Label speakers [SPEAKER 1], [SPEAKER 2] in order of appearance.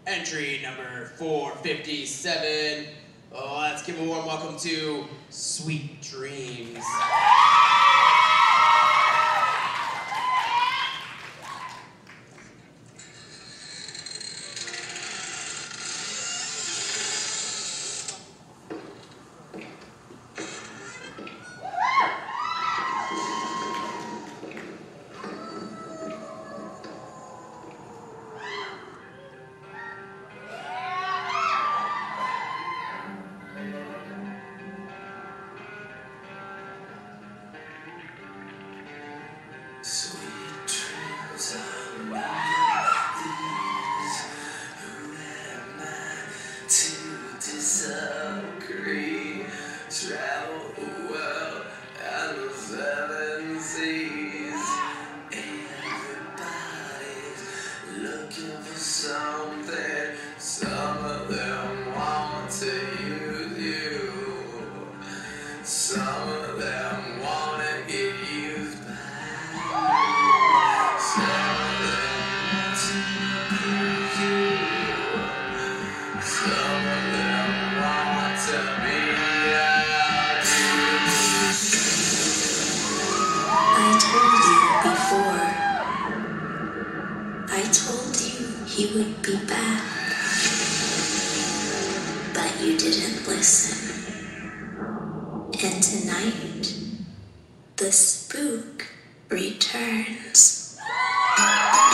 [SPEAKER 1] Entry number 457. Oh, let's give a warm welcome to Sweet Dreams.
[SPEAKER 2] Sweet dreams are made these. Who am I to disagree? Travel the world and the seven seas. Everybody's looking for something. Some of them want to use you. Some of them want to get used by.
[SPEAKER 3] I told you he would be back, but you didn't listen. And tonight, the spook returns.